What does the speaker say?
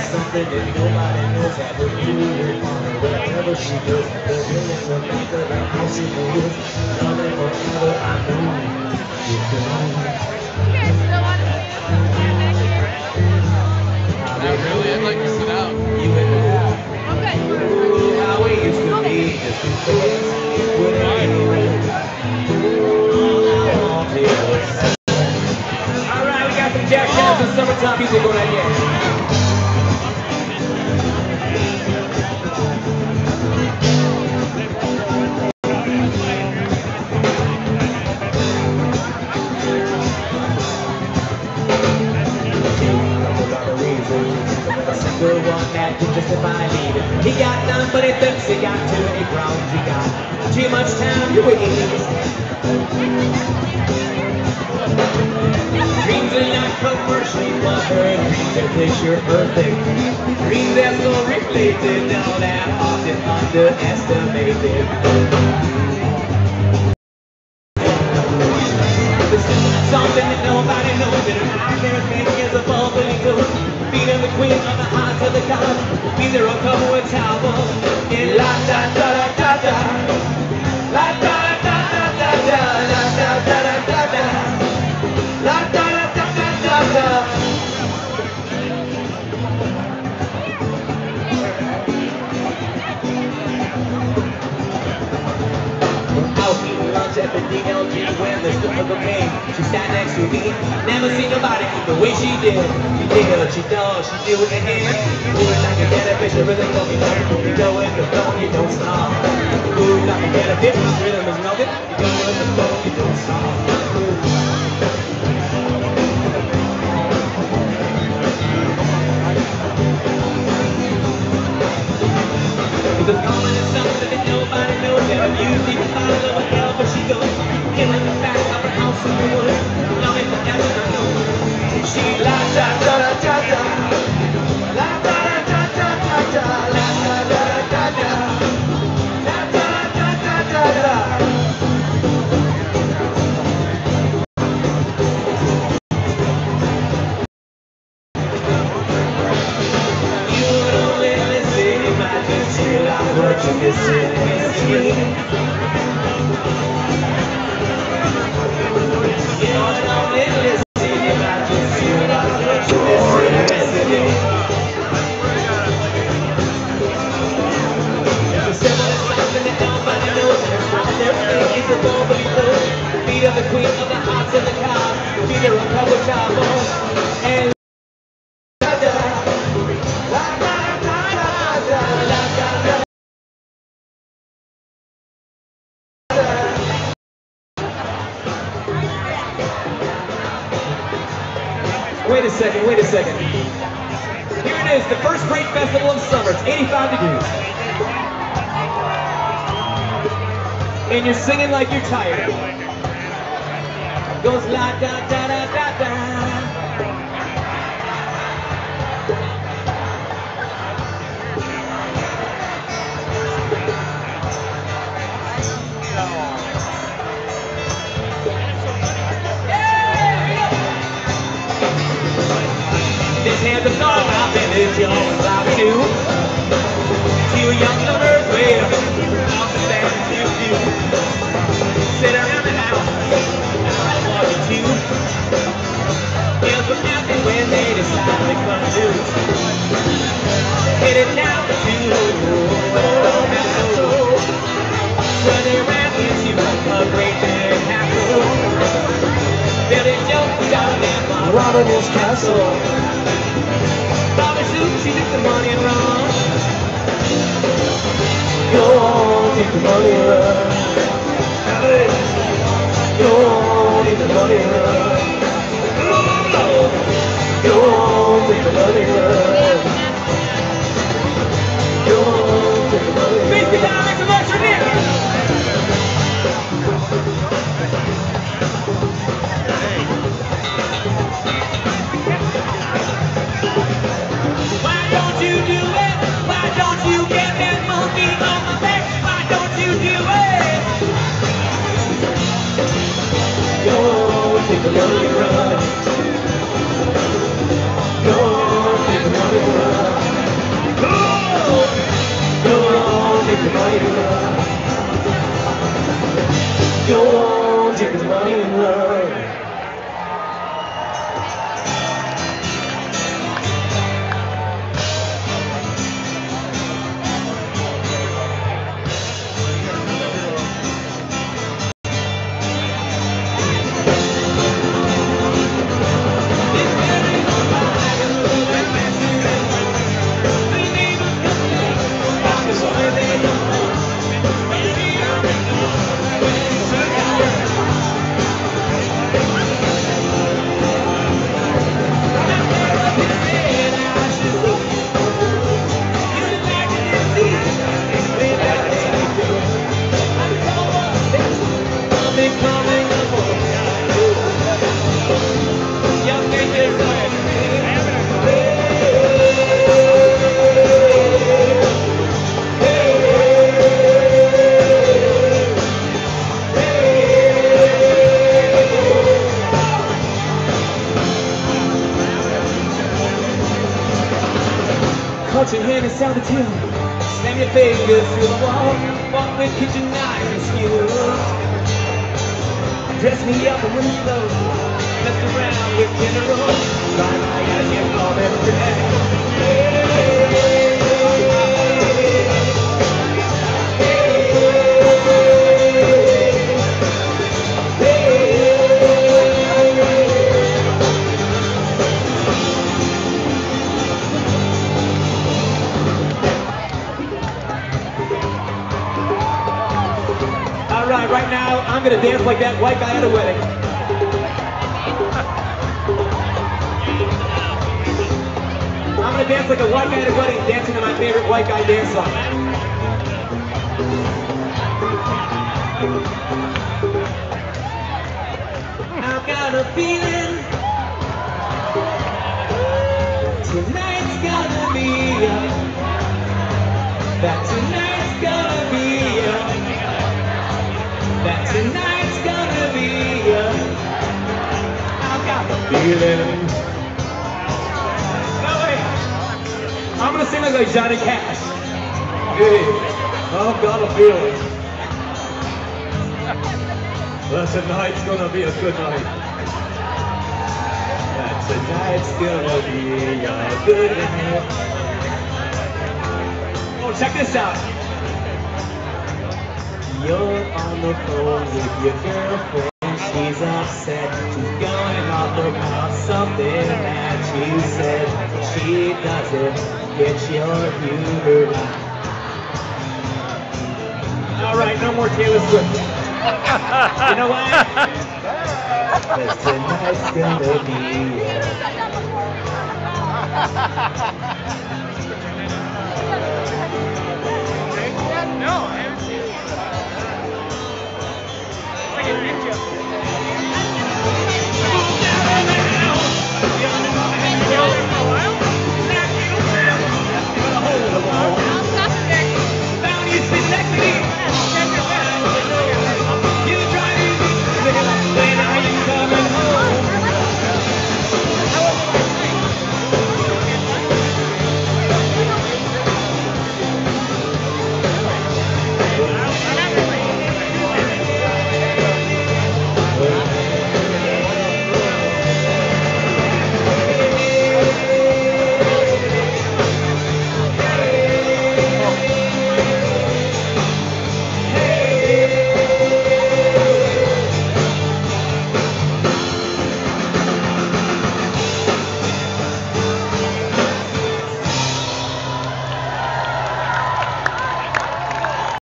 is something that nobody knows how to do it. Wherever she goes, there's millions of back of the house in the woods. Nothing forever, I know you Not really, I'd like to sit out. you and Okay. how we used to be, just because we're alright, we got some Jack Johnson summertime music going on here. Good one that can justify leaving. He got none, but he thinks he got too many problems. He got too much time to waste. Dreams are not commercially covered. Dreams are picture perfect. Dreams are so reflected, all that often underestimated. Something that nobody knows, that out there thinking is a bubbling ghost. Feet of the queen of the hearts of the gods. Be there a couple of towels. In la da da da da da. La da da da da da. La da da da da da. La da da da da da. Out eating lunch at the DLG when there's still a cocaine. She sat next to me, never seen nobody eat the way she did. She did, she does, she do it again. Ooh, like a get a fish, the rhythm don't be known. You go with the flow, you don't stop. Ooh, like a get a fish, the rhythm is melted. You go with the flow, you don't stop. Because common is something that nobody knows. That I'm usually proud of a hell, but she goes killing the back of her house in the woods. Longing for heaven, I know. She la da da da da da. La da da da da da da. La da da da da da. La da da da da da. You don't listen, you might just chill out, but you listen against me. You don't listen, you might just chill out, but you listen against me. The symbol is something that nobody knows, and it's right there, it's a bubbly flow. Feet of the queen of the hearts of the cow. Feet are a couple of towels. And wait a second. Here it is, the first great festival of summer. It's 85 degrees. And you're singing like you're tired. Goes la da da da da da. This here's a song I've been in your life too. Two young lovers wait up on the stand to do. Sit around the house and watch it too. Feels so happy when they decide to come loose. Hit it down to Madison. Where they ran into a great big castle. Billy Joe down in my Robin's castle. Bobby Sue, she took the money and run. Go on, take the money and run. Go on, take the money and run. Go on, take the money and run. Go on, take the money and run. Please get down, make some noise for Nick. Why don't you do it? Why don't you get that monkey on my back? Why don't you do it? Go take the money and run. Go take the money and run. Put your hand inside the tune. Slam your fingers through the wall. Walk with kitchen knives and skewers. Dress me up in women's clothes. Messed around with dinner rolls. Dry my eyes and call them Alright, right now, I'm gonna dance like that white guy at a wedding. I'm gonna dance like a white guy at a wedding, dancing to my favorite white guy dance song. I've got a feeling tonight's gonna be that tonight's gonna be that tonight's gonna be I've got the feeling. No way. I'm gonna sing like Johnny Cash. Hey, I've got a feeling that tonight's gonna be a good night. That tonight's gonna be a good night. Oh, check this out. You're on the phone with your girlfriend, she's upset. She's going off about something that you said. She doesn't get your humor. Alright, no more Taylor Swift. You know why? Because tonight's gonna be